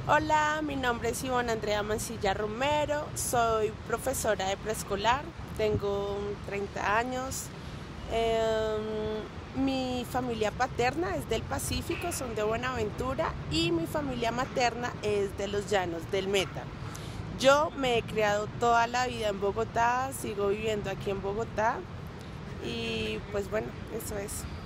Hola, mi nombre es Ivonne Andrea Mancilla Romero, soy profesora de preescolar, tengo 30 años. Mi familia paterna es del Pacífico, son de Buenaventura, y mi familia materna es de los Llanos, del Meta. Yo me he criado toda la vida en Bogotá, sigo viviendo aquí en Bogotá y pues bueno, eso es.